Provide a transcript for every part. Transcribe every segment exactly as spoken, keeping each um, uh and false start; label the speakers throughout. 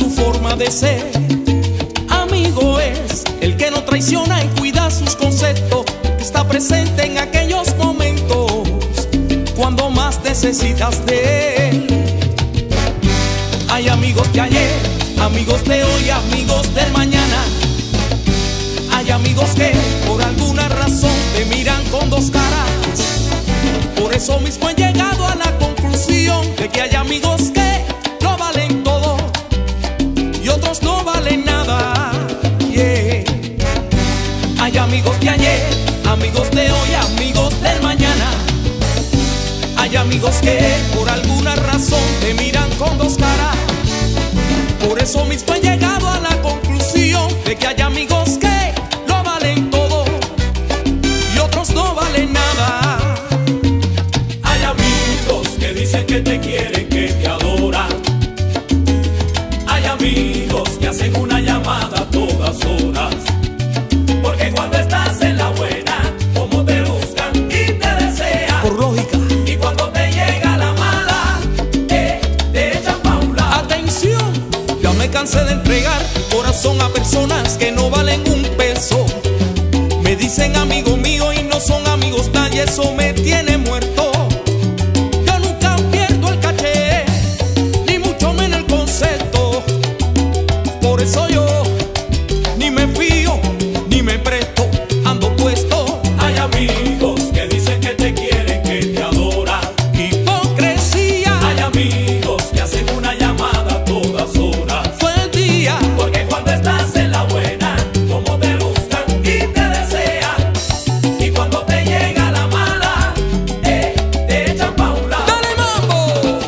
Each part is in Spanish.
Speaker 1: su forma de ser. Amigo es el que no traiciona y cuida sus conceptos, que está presente en aquellos momentos cuando más necesitas de él. Hay amigos de ayer, amigos de hoy, amigos del mañana. Hay amigos que por alguna razón te miran con dos caras. Por eso mismo he llegado a la conclusión de que hay amigos que lo valen todo y otros no valen nada. Yeah. Hay amigos de ayer, amigos de hoy, amigos del mañana. Hay amigos que por alguna razón te miran con dos caras. Por eso mismo he llegado a la conclusión de que hay amigos que lo valen todo y otros no valen nada.
Speaker 2: Hay amigos que dicen que te quieren, que te adoran. Hay amigos que hacen una llamada a todas horas, porque cuando estás en la buena, como te buscan y te desean.
Speaker 1: Por lógica.
Speaker 2: Y cuando te llega la mala, eh, te echan pa' un lado.
Speaker 1: Atención, ya me cansé de entregar mi corazón a personas que no valen un peso. Me dicen amigo mío y no son amigos nadie, eso me tiene muerto. Yo nunca pierdo el caché, ni mucho menos el concepto. Por eso yo ni me fío, ni me presto, ando puesto.
Speaker 2: Hay amigos que dicen que te quieren, que te adoran.
Speaker 1: Hipocresía.
Speaker 2: Hay amigos que hacen una llamada a todas horas,
Speaker 1: Todo el día.
Speaker 2: porque cuando estás en la buena, como te buscan y te desean. Y cuando te llega la mala, eh, te echan pa' un lado.
Speaker 1: Dale mambo,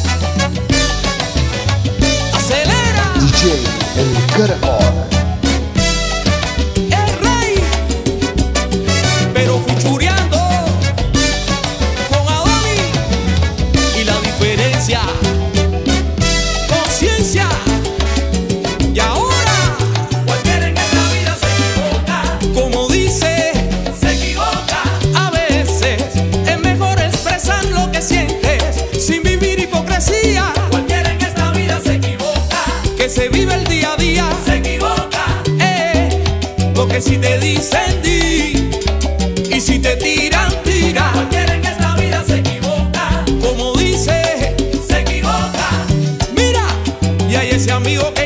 Speaker 1: acelera.
Speaker 3: D J El Caracol.
Speaker 1: El rey, pero fichureando con Adonis. Y la diferencia, conciencia. Y ahora,
Speaker 2: Cualquiera en esta vida se equivoca,
Speaker 1: como dice,
Speaker 2: se equivoca.
Speaker 1: a veces es mejor expresar lo que sientes sin vivir hipocresía,
Speaker 2: Cualquiera en esta vida se equivoca,
Speaker 1: que se vive el día a día.
Speaker 2: se equivoca.
Speaker 1: Eh, porque si te dicen di y si te tiran, tira.
Speaker 2: Cualquiera en esta vida se equivoca,
Speaker 1: Como dice,
Speaker 2: se equivoca.
Speaker 1: mira, y hay ese amigo que